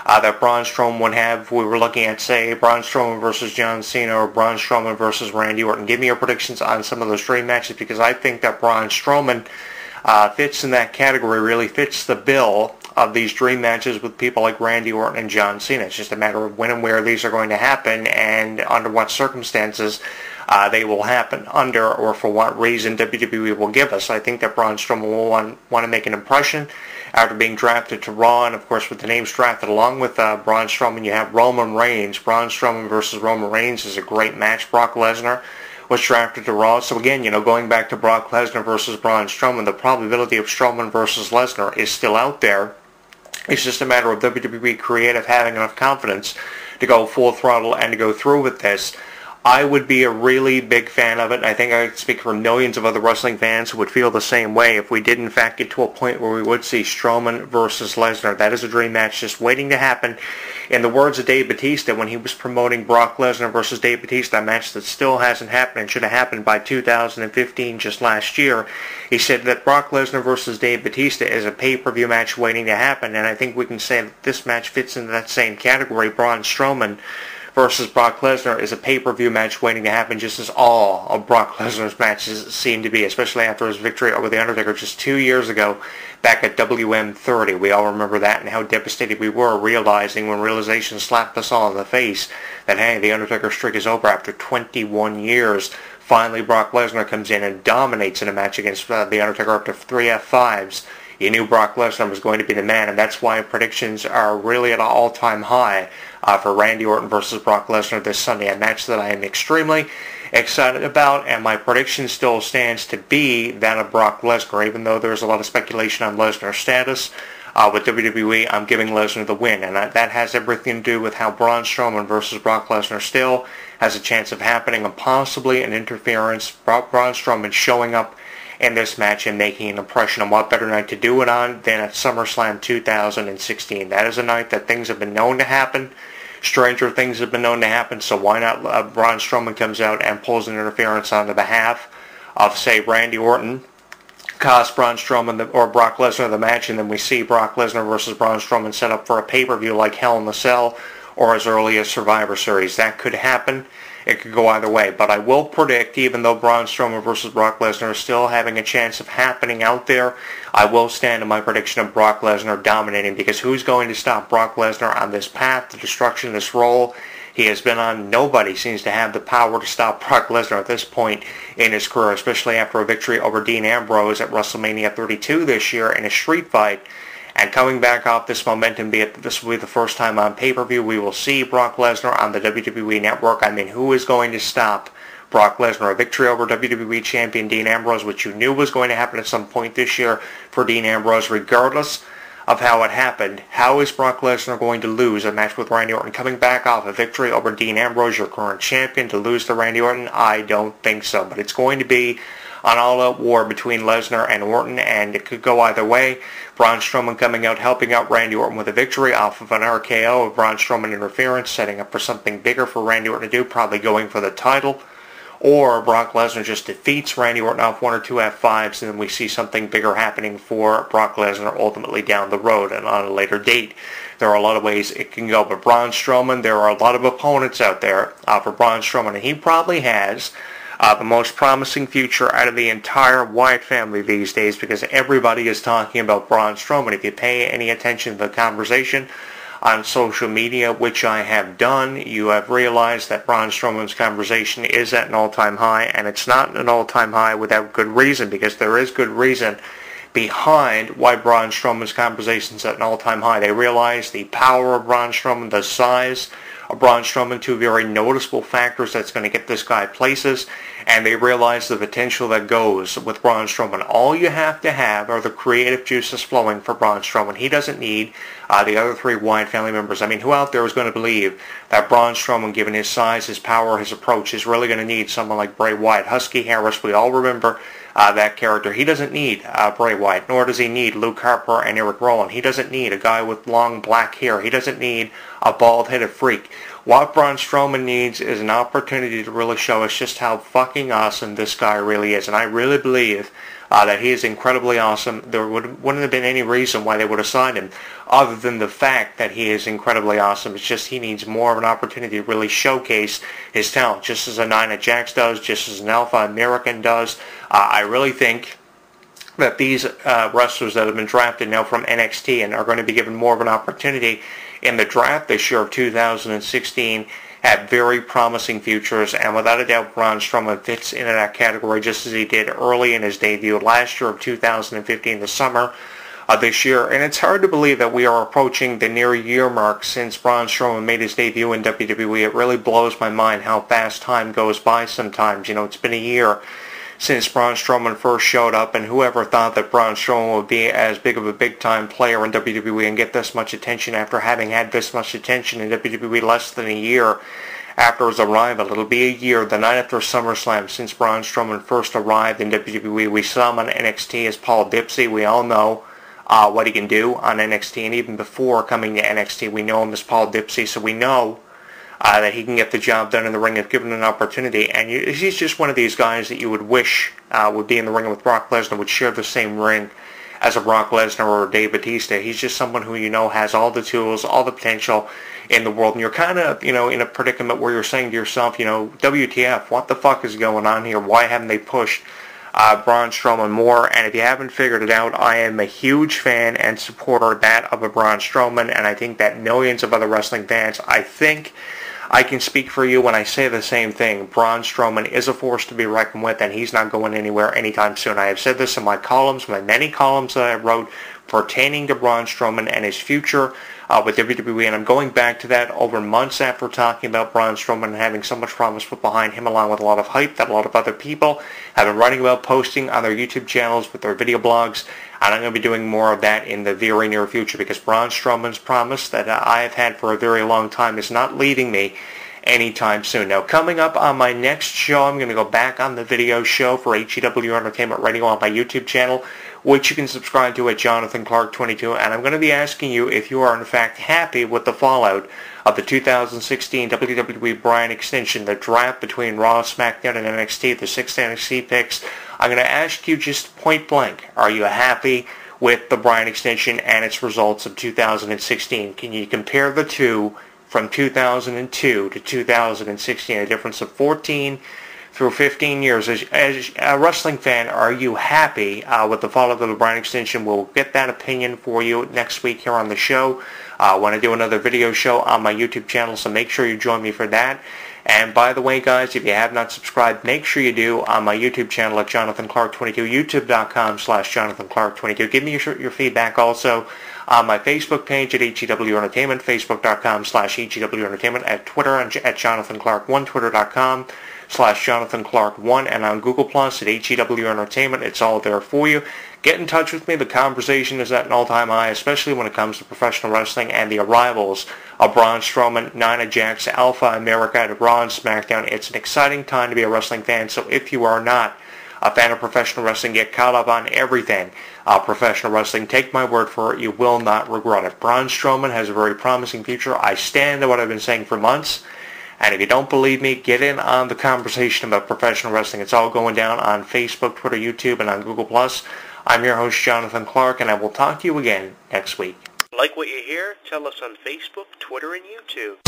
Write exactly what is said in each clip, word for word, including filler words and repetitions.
uh, that Braun Strowman would have if we were looking at, say, Braun Strowman versus John Cena or Braun Strowman versus Randy Orton. Give me your predictions on some of those dream matches, because I think that Braun Strowman uh, fits in that category, really fits the bill of these dream matches with people like Randy Orton and John Cena. It's just a matter of when and where these are going to happen and under what circumstances uh, they will happen under, or for what reason W W E will give us. I think that Braun Strowman will want, want to make an impression after being drafted to Raw, and of course with the names drafted along with uh, Braun Strowman, you have Roman Reigns. Braun Strowman versus Roman Reigns is a great match. Brock Lesnar was drafted to Raw. So again, you know, going back to Brock Lesnar versus Braun Strowman, the probability of Strowman versus Lesnar is still out there. It's just a matter of W W E creative having enough confidence to go full throttle and to go through with this. I would be a really big fan of it, and I think I could speak for millions of other wrestling fans who would feel the same way if we did in fact get to a point where we would see Strowman versus Lesnar. That is a dream match just waiting to happen. In the words of Dave Bautista when he was promoting Brock Lesnar versus Dave Bautista, a match that still hasn't happened and should have happened by two thousand fifteen, just last year, he said that Brock Lesnar versus Dave Bautista is a pay-per-view match waiting to happen, and I think we can say that this match fits into that same category. Braun Strowman versus Brock Lesnar is a pay-per-view match waiting to happen, just as all of Brock Lesnar's matches seem to be, especially after his victory over The Undertaker just two years ago back at W M thirty. We all remember that and how devastated we were, realizing when realization slapped us all in the face that, hey, The Undertaker streak is over after twenty-one years. Finally, Brock Lesnar comes in and dominates in a match against uh, The Undertaker up to three F fives. You knew Brock Lesnar was going to be the man, and that's why predictions are really at an all-time high uh, for Randy Orton versus Brock Lesnar this Sunday, a match that I am extremely excited about, and my prediction still stands to be that of Brock Lesnar, even though there's a lot of speculation on Lesnar's status. Uh, with W W E, I'm giving Lesnar the win, and that, that has everything to do with how Braun Strowman versus Brock Lesnar still has a chance of happening, and possibly an interference. Braun Strowman showing up in this match and making an impression. And what better night to do it on than at SummerSlam two thousand sixteen. That is a night that things have been known to happen. Stranger things have been known to happen, so why not uh, Braun Strowman comes out and pulls an interference on the behalf of, say, Randy Orton, cost Braun Strowman the, or Brock Lesnar the match, and then we see Brock Lesnar versus Braun Strowman set up for a pay-per-view like Hell in a Cell or as early as Survivor Series. That could happen. It could go either way, but I will predict, even though Braun Strowman versus Brock Lesnar is still having a chance of happening out there, I will stand in my prediction of Brock Lesnar dominating, because who's going to stop Brock Lesnar on this path to destruction, this role he has been on? Nobody seems to have the power to stop Brock Lesnar at this point in his career, especially after a victory over Dean Ambrose at WrestleMania thirty-two this year in a street fight. And coming back off this momentum, be it this will be the first time on pay-per-view, we will see Brock Lesnar on the W W E Network. I mean, who is going to stop Brock Lesnar? A victory over W W E Champion Dean Ambrose, which you knew was going to happen at some point this year for Dean Ambrose, regardless of how it happened. How is Brock Lesnar going to lose a match with Randy Orton? Coming back off a victory over Dean Ambrose, your current champion, to lose to Randy Orton? I don't think so, but it's going to be an all-out war between Lesnar and Orton, and it could go either way. Braun Strowman coming out, helping out Randy Orton with a victory off of an R K O of Braun Strowman interference, setting up for something bigger for Randy Orton to do, probably going for the title. Or Brock Lesnar just defeats Randy Orton off one or two F fives, and then we see something bigger happening for Brock Lesnar ultimately down the road and on a later date. There are a lot of ways it can go, but Braun Strowman, there are a lot of opponents out there uh, for Braun Strowman, and he probably has Uh, the most promising future out of the entire Wyatt family these days, because everybody is talking about Braun Strowman. If you pay any attention to the conversation on social media, which I have done, you have realized that Braun Strowman's conversation is at an all-time high, and it's not an all-time high without good reason, because there is good reason behind why Braun Strowman's conversation is at an all-time high. They realize the power of Braun Strowman, the size of Braun Strowman, two very noticeable factors that's going to get this guy places, and they realize the potential that goes with Braun Strowman. All you have to have are the creative juices flowing for Braun Strowman. He doesn't need uh, the other three Wyatt family members. I mean, who out there is going to believe that Braun Strowman, given his size, his power, his approach, is really going to need someone like Bray Wyatt? Husky Harris, we all remember Uh, that character. He doesn't need uh, Bray Wyatt, nor does he need Luke Harper and Eric Rowan. He doesn't need a guy with long black hair. He doesn't need a bald-headed freak. What Braun Strowman needs is an opportunity to really show us just how fucking awesome this guy really is. And I really believe uh, that he is incredibly awesome. There would, wouldn't have been any reason why they would have signed him other than the fact that he is incredibly awesome. It's just he needs more of an opportunity to really showcase his talent, just as a Nia Jax does, just as an Alpha American does. Uh, I really think that these uh, wrestlers that have been drafted now from N X T and are going to be given more of an opportunity in the draft this year of two thousand sixteen have very promising futures, and without a doubt Braun Strowman fits into that category just as he did early in his debut last year of two thousand fifteen, the summer of this year. And it's hard to believe that we are approaching the near year mark since Braun Strowman made his debut in W W E. It really blows my mind how fast time goes by sometimes. You know, it's been a year since Braun Strowman first showed up, and whoever thought that Braun Strowman would be as big of a big-time player in W W E and get this much attention after having had this much attention in W W E less than a year after his arrival. It'll be a year, the night after SummerSlam, since Braun Strowman first arrived in W W E. We saw him on N X T as Paul Dipsy. We all know uh, what he can do on N X T, and even before coming to N X T, we know him as Paul Dipsy, so we know Uh, that he can get the job done in the ring if given an opportunity. And you, he's just one of these guys that you would wish uh, would be in the ring with Brock Lesnar, would share the same ring as a Brock Lesnar or a Dave Bautista. He's just someone who you know has all the tools, all the potential in the world. And you're kind of, you know, in a predicament where you're saying to yourself, you know, W T F, what the fuck is going on here? Why haven't they pushed uh, Braun Strowman more? And if you haven't figured it out, I am a huge fan and supporter of that of a Braun Strowman, and I think that millions of other wrestling fans, I think I can speak for you when I say the same thing. Braun Strowman is a force to be reckoned with, and he's not going anywhere anytime soon. I have said this in my columns, my many columns that I wrote pertaining to Braun Strowman and his future uh, with W W E, and I'm going back to that over months after talking about Braun Strowman and having so much promise put behind him, along with a lot of hype that a lot of other people have been writing about, posting on their YouTube channels with their video blogs, and I'm going to be doing more of that in the very near future, because Braun Strowman's promise that uh, I have had for a very long time is not leaving me anytime soon. Now, coming up on my next show, I'm going to go back on the video show for H E W Entertainment Radio on my YouTube channel, which you can subscribe to at Jonathan Clark twenty-two, and I'm going to be asking you if you are in fact happy with the fallout of the two thousand sixteen W W E Bryan extension, the draft between Raw, SmackDown, and N X T, the six N X T picks. I'm going to ask you just point blank, are you happy with the Bryan extension and its results of two thousand sixteen? Can you compare the two from two thousand two to two thousand sixteen, a difference of fourteen through fifteen years? As, as a wrestling fan, are you happy uh, with the fallout of the Bryan extension? We'll get that opinion for you next week here on the show uh, when I do another video show on my YouTube channel, so make sure you join me for that. And by the way, guys, if you have not subscribed, make sure you do on my YouTube channel at Jonathan Clark twenty-two, youtube.com slash Jonathan Clark 22. Give me your, your feedback also on my Facebook page at H E W Entertainment, facebook.com slash H E W Entertainment, at Twitter at Jonathan Clark one, twitter.com slash Jonathan Clark one, and on Google Plus at H E W Entertainment. It's all there for you. Get in touch with me. The conversation is at an all-time high, especially when it comes to professional wrestling and the arrivals of Braun Strowman, Nia Jax, Alpha America, Raw, and SmackDown. It's an exciting time to be a wrestling fan, so if you are not a fan of professional wrestling, get caught up on everything uh, professional wrestling. Take my word for it. You will not regret it. Braun Strowman has a very promising future. I stand to what I've been saying for months. And if you don't believe me, get in on the conversation about professional wrestling. It's all going down on Facebook, Twitter, YouTube, and on Google Plus. I'm your host, Jonathan Clark, and I will talk to you again next week. Like what you hear? Tell us on Facebook, Twitter, and YouTube.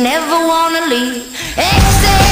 never wanna leave. Exhale.